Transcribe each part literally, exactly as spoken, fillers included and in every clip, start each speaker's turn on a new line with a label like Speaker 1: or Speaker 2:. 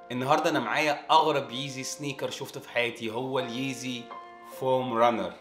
Speaker 1: النهارده انا معايا اغرب ييزي سنيكر شفته في حياتي، هو الييزي فوم رانر.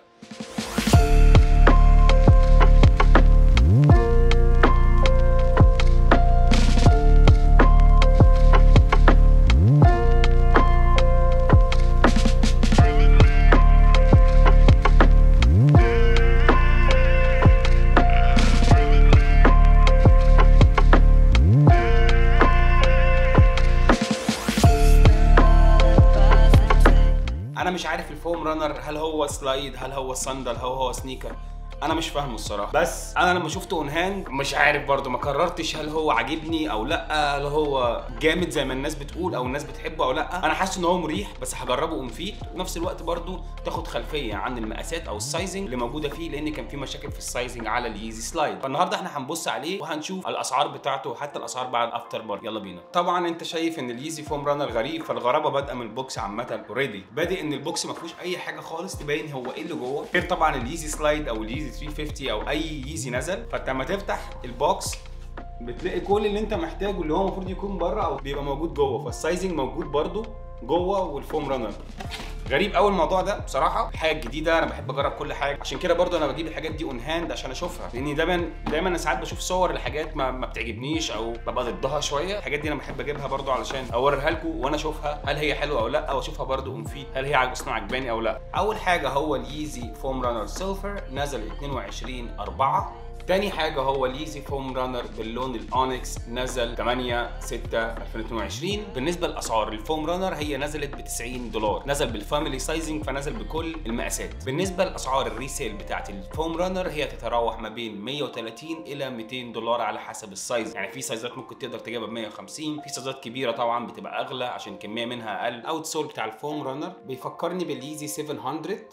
Speaker 1: انا مش عارف الفوم رانر هل هو سلايد، هل هو صندل، هل هو سنيكر، انا مش فاهمه الصراحه. بس انا لما شفته اون هاند مش عارف برضو، ما قررتش هل هو عاجبني او لا، هل هو جامد زي ما الناس بتقول او الناس بتحبه او لا. انا حاسس ان هو مريح، بس هجربه اون فيت، وفي نفس الوقت برضو تاخد خلفيه عن المقاسات او السايزنج اللي موجوده فيه، لان كان في مشاكل في السايزنج على الييزي سلايد. فالنهارده احنا هنبص عليه وهنشوف الاسعار بتاعته وحتى الاسعار بعد افتر بار. يلا بينا. طبعا انت شايف ان الييزي فوم رانر غريب، فالغرابه بادئه من البوكس عامه. اوريدي بادئ ان البوكس ما فيهوش اي حاجه خالص تبين هو ايه اللي جوه، غير طبعا الييزي سلايد او الييزي ثلاثمية وخمسين او اي ييزي نزل. فانت لما تفتح البوكس بتلاقي كل اللي انت محتاجه اللي هو المفروض يكون بره او بيبقى موجود جوه، فالسايزنج موجود برده جوه والفوم رانر. غريب قوي الموضوع ده بصراحه، حاجه جديده، انا بحب اجرب كل حاجه، عشان كده برضو انا بجيب الحاجات دي اون هاند عشان اشوفها، لاني دايما دايما انا ساعات بشوف صور لحاجات ما, ما بتعجبنيش او ببقى ضدها شويه. الحاجات دي انا بحب اجيبها برضو علشان اوريها لكم وانا اشوفها هل هي حلوه او لا، واشوفها برضو اون فيت هل هي اصلا عجباني او لا. اول حاجه هو الييزي فوم رانر سيلفر، نزل اتنين وعشرين أربعة. تاني حاجة هو الييزي فوم رانر باللون الاونكس، نزل تمانية ستة ألفين واتنين وعشرين. بالنسبة للأسعار، الفوم رانر هي نزلت ب تسعين دولار، نزل بالفاميلي سايزنج فنزل بكل المقاسات. بالنسبة لأسعار الريسيل بتاعت الفوم رانر هي تتراوح ما بين مية وتلاتين إلى ميتين دولار على حسب السايز، يعني في سايزات ممكن تقدر تجيبها ب مية وخمسين، في سايزات كبيرة طبعا بتبقى أغلى عشان كمية منها أقل. أوت سول بتاع الفوم رانر بيفكرني بالييزي سبعمية.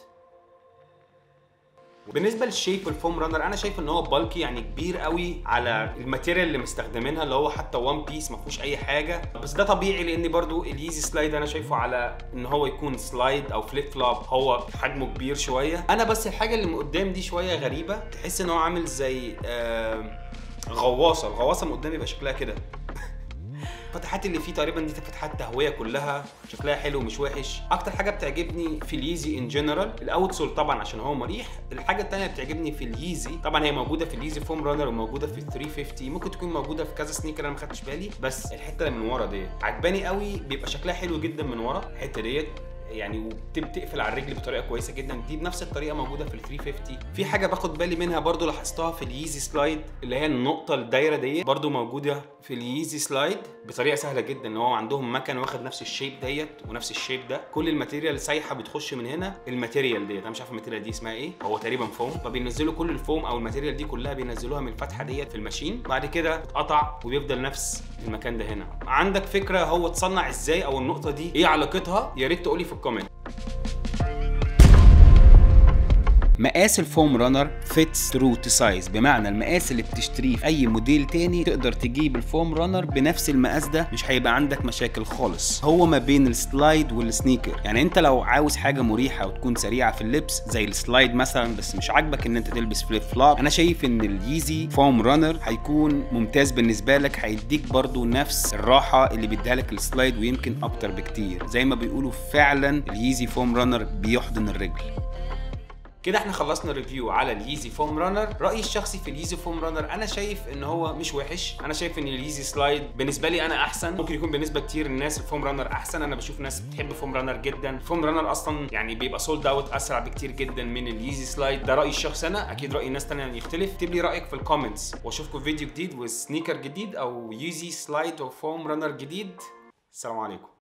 Speaker 1: بالنسبه للشيب الفوم رانر انا شايف ان هو بالكي، يعني كبير قوي على الماتيريال اللي مستخدمينها، اللي هو حتى وان بيس ما فيهوش اي حاجه، بس ده طبيعي لان برضو الييزي سلايد انا شايفه على ان هو يكون سلايد او فليب فلوب، هو حجمه كبير شويه. انا بس الحاجه اللي من قدام دي شويه غريبه، تحس ان هو عامل زي آه غواصه، الغواصه من قدام يبقى شكلها كده. الفتحات اللي فيه تقريبا دي فتحات تهويه كلها، شكلها حلو مش وحش. اكتر حاجه بتعجبني في الييزي ان جنرال الاوتسول طبعا عشان هو مريح. الحاجه الثانيه بتعجبني في الييزي طبعا هي موجوده في الييزي فوم رانر وموجوده في ال ثلاثمية وخمسين، ممكن تكون موجوده في كذا سنيكر انا ما خدتش بالي، بس الحته اللي من ورا ديت عجباني قوي، بيبقى شكلها حلو جدا من ورا الحته ديت يعني، وبتقفل على الرجل بطريقه كويسه جدا. دي بنفس الطريقه موجوده في ال ثلاثمية وخمسين. في حاجه باخد بالي منها برضو لاحظتها في الييزي سلايد، اللي هي النقطه الدايره دي برضو موجوده في الييزي سلايد بطريقه سهله جدا، ان هو عندهم مكن واخد نفس الشيب ديت ونفس الشيب ده، كل الماتيريال سايحه بتخش من هنا. الماتيريال ديت انا مش عارف الماتيريال دي اسمها ايه، هو تقريبا فوم، فبينزلوا كل الفوم او الماتيريال دي كلها بينزلوها من الفتحه ديت في الماشين، بعد كده بتقطع وبيفضل نفس المكان ده هنا. عندك فكره هو اتصنع ازاي او النقطه دي ايه علاقتها؟ يا ريت تقولي في الكومنت. مقاس الفوم رانر فيتس ترو تو سايز، بمعنى المقاس اللي بتشتريه في اي موديل تاني تقدر تجيب الفوم رانر بنفس المقاس ده، مش هيبقى عندك مشاكل خالص. هو ما بين السلايد والسنيكر، يعني انت لو عاوز حاجه مريحه وتكون سريعه في اللبس زي السلايد مثلا، بس مش عاجبك ان انت تلبس فليب فلوب، انا شايف ان الييزي فوم رانر هيكون ممتاز بالنسبه لك، هيديك برضو نفس الراحه اللي بيديها لك السلايد ويمكن اكتر بكتير. زي ما بيقولوا فعلا الييزي فوم رانر بيحضن الرجل. كده احنا خلصنا ريفيو على الييزي فوم رانر. رايي الشخصي في الييزي فوم رانر انا شايف ان هو مش وحش، انا شايف ان الييزي سلايد بالنسبه لي انا احسن، ممكن يكون بالنسبه كتير الناس الفوم رانر احسن. انا بشوف ناس بتحب فوم رانر جدا، الفوم رانر اصلا يعني بيبقى سولد اوت اسرع بكتير جدا من الييزي سلايد. ده رايي الشخصي انا، اكيد راي ناس ثانيه يختلف. اكتب لي رايك في الكومنتس واشوفكم في فيديو جديد وسنيكر جديد او ييزي سلايد او فوم رانر جديد. السلام عليكم.